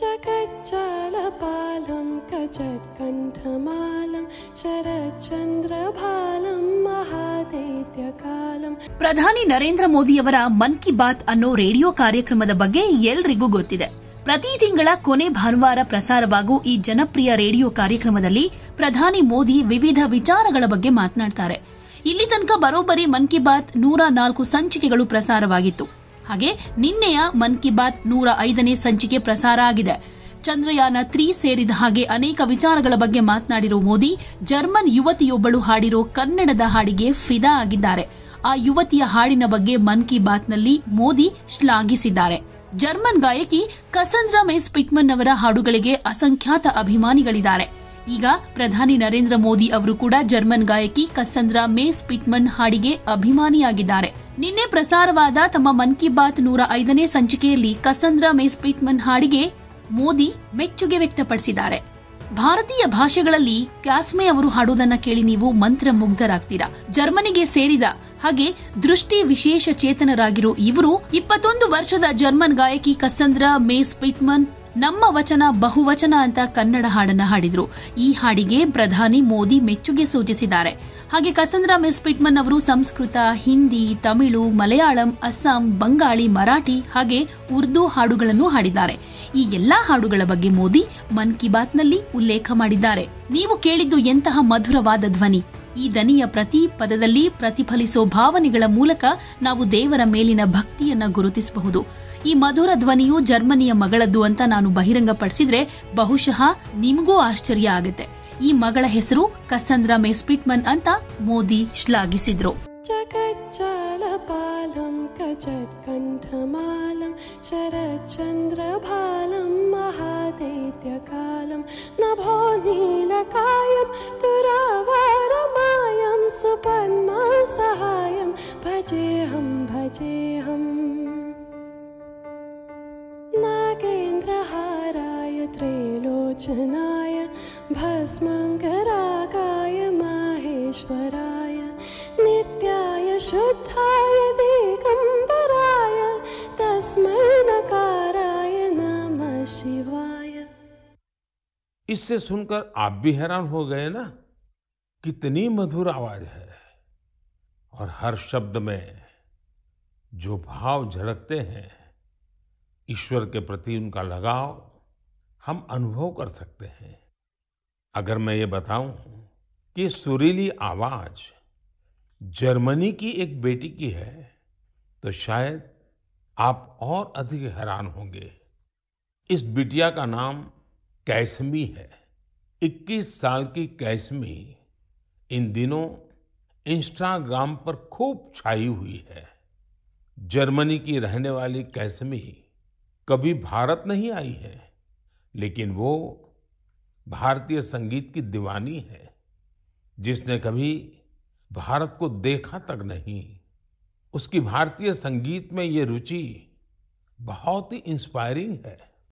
जगज्जालपालं कजत्कण्ठमालं शरच्चन्द्रभालं महादैत्यकालं. ಪ್ರಧಾನಿ ನರೇಂದ್ರ ಮೋದಿಯವರ ಮನ್ ಕಿ ಬಾತ್ ಅನ್ನೋ ರೇಡಿಯೋ ಕಾರ್ಯಕ್ರಮದ ಬಗ್ಗೆ ಎಲ್ರಿಗೂ ಗೊತ್ತಿದೆ. ಪ್ರತಿ ತಿಂಗಳ ಕೊನೆ ಭಾನುವಾರ ಪ್ರಸಾರವಾಗುವ ಈ ಜನಪ್ರಿಯ ರೇಡಿಯೋ ಕಾರ್ಯಕ್ರಮದಲ್ಲಿ ಪ್ರಧಾನಿ ಮೋದಿ ವಿವಿಧ ವಿಚಾರಗಳ ಬಗ್ಗೆ ಮಾತನಾಡ್ತಾರೆ. ಇಲ್ಲಿ ತನಕ ಬರೋಬ್ಬರಿ ಮನ್ ಕಿ ಬಾತ್ 104 ಸಂಚಿಕೆಗಳು ಪ್ರಸಾರವಾಗಿತ್ತು. ಹಾಗೆ ನಿನ್ನೆಯ ಮನ್ ಕಿ ಬಾತ್ 105ನೇ ಸಂಚಿಕೆ ಪ್ರಸಾರ ಆಗಿದೆ. ಚಂದ್ರಯಾನ 3 ಸೇರಿದ ಹಾಗೆ ಅನೇಕ ವಿಚಾರಗಳ ಬಗ್ಗೆ ಮಾತನಾಡಿರೋ ಮೋದಿ ಜರ್ಮನ್ ಯುವತಿಯೊಬ್ಬಳು ಹಾಡಿರೋ ಕನ್ನಡದ ಹಾಡಿಗೆ ಫಿದಾ ಆಗಿದ್ದಾರೆ. ಆ ಯುವತಿಯ ಹಾಡಿನ ಬಗ್ಗೆ ಮನ್ ಕಿ ಬಾತ್ನಲ್ಲಿ ಮೋದಿ ಶ್ಲಾಘಿಸಿದ್ದಾರೆ. ಜರ್ಮನ್ ಗಾಯಕಿ ಕಸಂದ್ರಾ ಮೇಸ್ ಪಿಟ್ಮನ್ ಅವರ ಹಾಡುಗಳಿಗೆ ಅಸಂಖ್ಯಾತ ಅಭಿಮಾನಿಗಳಿದ್ದಾರೆ. ಈಗ ಪ್ರಧಾನಿ ನರೇಂದ್ರ ಮೋದಿ ಅವರು ಕೂಡ ಜರ್ಮನ್ ಗಾಯಕಿ ಕಸಂದ್ರಾ ಮೇಸ್ ಪಿಟ್ಮನ್ ಹಾಡಿಗೆ ಅಭಿಮಾನಿಯಾಗಿದ್ದಾರೆ. ನಿನ್ನೆ ಪ್ರಸಾರವಾದ ತಮ್ಮ ಮನ್ ಕಿ ಬಾತ್ 105ನೇ ಸಂಚಿಕೆಯಲ್ಲಿ ಕಸಂದ್ರಾ ಮೇಸ್ ಪಿಟ್ಮನ್ ಹಾಡಿಗೆ ಮೋದಿ ಮೆಚ್ಚುಗೆ ವ್ಯಕ್ತಪಡಿಸಿದ್ದಾರೆ. ಭಾರತೀಯ ಭಾಷೆಗಳಲ್ಲಿ ಕ್ಯಾಸ್ಮೆ ಅವರು ಹಾಡುವುದನ್ನ ಕೇಳಿ ನೀವು ಮಂತ್ರಮುಗ್ಧರಾಗ್ತೀರಾ. ಜರ್ಮನಿಗೆ ಸೇರಿದ ಹಾಗೆ ದೃಷ್ಟಿ ವಿಶೇಷ ಚೇತನರಾಗಿರೋ ಇವರು 21 ವರ್ಷದ ಜರ್ಮನ್ ಗಾಯಕಿ ಕಸಂದ್ರಾ ಮೇಸ್ ಪಿಟ್ಮನ್ ನಮ್ಮ ವಚನ ಬಹುವಚನ ಅಂತ ಕನ್ನಡ ಹಾಡನ್ನ ಹಾಡಿದ್ರು. ಈ ಹಾಡಿಗೆ ಪ್ರಧಾನಿ ಮೋದಿ ಮೆಚ್ಚುಗೆ ಸೂಚಿಸಿದ್ದಾರೆ. ಹಾಗೆ ಕಸಂದ್ರಾ ಮಿಸ್ ಪಿಟ್ಮನ್ ಅವರು ಸಂಸ್ಕೃತ, ಹಿಂದಿ, ತಮಿಳು, ಮಲಯಾಳಂ, ಅಸ್ಸಾಂ, ಬಂಗಾಳಿ, ಮರಾಠಿ ಹಾಗೆ ಉರ್ದು ಹಾಡುಗಳನ್ನು ಹಾಡಿದ್ದಾರೆ. ಈ ಎಲ್ಲಾ ಹಾಡುಗಳ ಬಗ್ಗೆ ಮೋದಿ ಮನ್ ಕಿ ಬಾತ್ನಲ್ಲಿ ಉಲ್ಲೇಖ ಮಾಡಿದ್ದಾರೆ. ನೀವು ಕೇಳಿದ್ದು ಎಂತಹ ಮಧುರವಾದ ಧ್ವನಿ. ಈ ದನಿಯ ಪ್ರತಿ ಪದದಲ್ಲಿ ಪ್ರತಿಫಲಿಸೋ ಭಾವನೆಗಳ ಮೂಲಕ ನಾವು ದೇವರ ಮೇಲಿನ ಭಕ್ತಿಯನ್ನ ಗುರುತಿಸಬಹುದು. ಈ ಮಧುರ ಧ್ವನಿಯು ಜರ್ಮನಿಯ ಮಗಳದ್ದು ಅಂತ ನಾನು ಬಹಿರಂಗಪಡಿಸಿದ್ರೆ ಬಹುಶಃ ನಿಮಗೂ ಆಶ್ಚರ್ಯ ಆಗುತ್ತೆ. ಈ ಮಗಳ ಹೆಸರು ಕಸಂದ್ರಾ ಮೇಸ್ ಪಿಟ್ಮನ್ ಅಂತ ಮೋದಿ ಶ್ಲಾಘಿಸಿದ್ರು. जगज्जालपालं कजत्कण्ठमालं शरच्चन्द्रभालं महादैत्यकालं नभो नीलकायं तुरावरमायं सुपद्मसहायं भजेऽहं भजेऽहम्. नागेन्द्रहाराय त्रैलोचनाय भस्मङ्गरागाय माहेश्वराय नित्याय शुद्धाय दिगम्बराय तस्मै नकाराय नमः शिवाय. इससे सुनकर आप भी हैरान हो गए ना, कितनी मधुर आवाज है और हर शब्द में जो भाव झलकते हैं, ईश्वर के प्रति उनका लगाव हम अनुभव कर सकते हैं. अगर मैं ये बताऊं कि सुरीली आवाज जर्मनी की एक बेटी की है तो शायद आप और अधिक हैरान होंगे. इस बिटिया का नाम कैसमी है. 21 साल की कैसमी इन दिनों इंस्टाग्राम पर खूब छाई हुई है. जर्मनी की रहने वाली कैसमी कभी भारत नहीं आई है, लेकिन वो भारतीय संगीत की दीवानी है, जिसने कभी भारत को देखा तक नहीं. उसकी भारतीय संगीत में ये रुचि बहुत ही इंस्पायरिंग है.